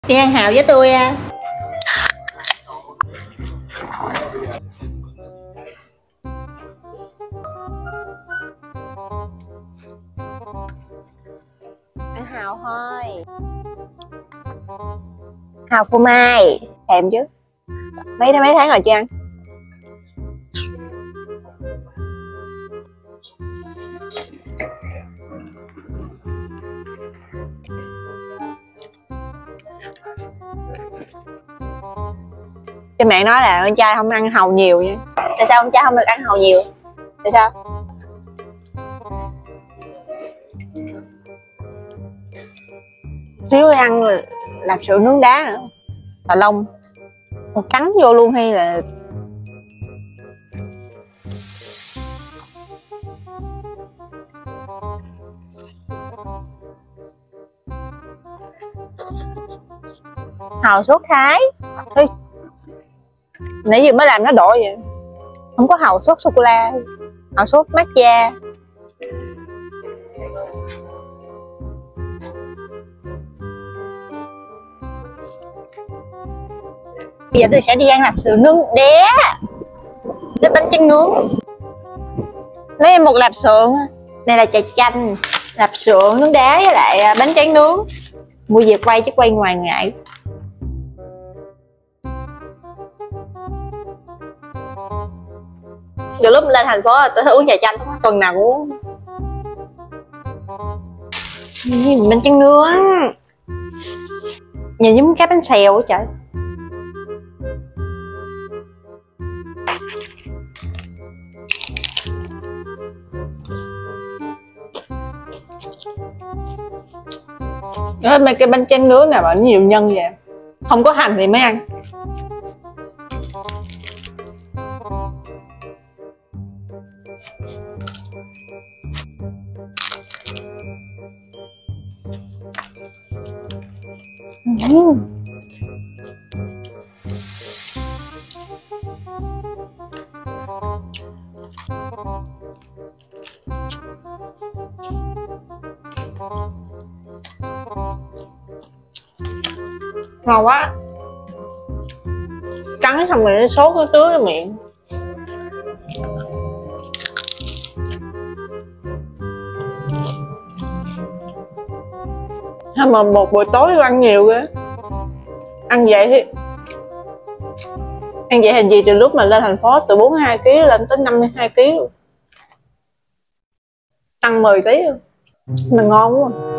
Đi ăn hào với tôi à. Ăn hào thôi. Hào phô mai thèm chứ. Mấy tháng rồi chưa ăn. Trên mạng nói là con trai không ăn hàu nhiều nha. Tại sao con trai không được ăn hàu nhiều? Tại sao? Xíu ăn lạp xưởng nướng đá nữa, tà lông một cắn vô luôn hay là hàu sốt Thái. Ê, nãy giờ mới làm nó đổi vậy, không có hàu sốt sô cô la, hàu sốt matcha. Bây giờ tôi sẽ đi ăn lạp xưởng nướng đé, với bánh tráng nướng. Lấy em một lạp xưởng, này là chả chanh, lạp xưởng nướng đá với lại bánh tráng nướng. Mua về quay chứ quay ngoài ngại. Từ lúc lên thành phố tôi thích uống trà chanh, tuần nào cũng uống. Bánh tráng nướng nhìn giống cái bánh xèo á trời. Mấy cái bánh tráng nướng nào mà nó nhiều nhân vậy, không có hành thì mới ăn. Ngon quá, cắn xong rồi nó sốt nó tưới vào miệng. Mà một buổi tối tôi ăn nhiều ghê. Ăn vậy hình gì từ lúc mà lên thành phố từ 42 kg lên tới 52 kg, tăng 10 kg mà ngon quá.